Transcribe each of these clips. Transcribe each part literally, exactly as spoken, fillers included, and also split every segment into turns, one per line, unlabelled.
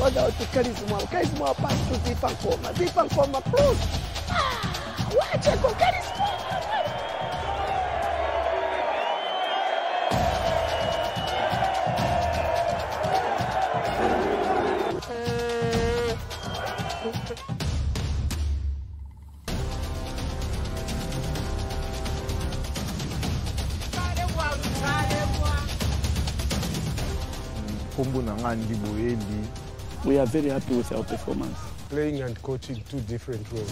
Olha outro carisma, o carisma para tu zipa coma, zipa coma plus. Ah, wacha com carisma.
We are very happy with our performance.
Playing and coaching two different roles.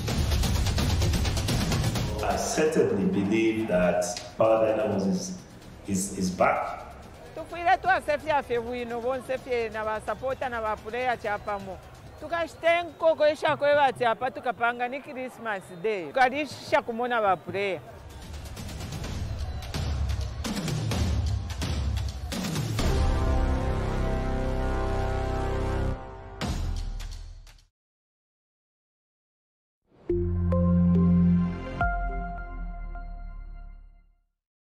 I certainly believe that Power Dynamos is, is, is back.
Tufuira tu asefia fewino bon sefia na ba supporter na ba player chapamo. Tukashtenko ko isha ko ba chapa tukapanga ni Christmas day. Tukalisha kumona ba player.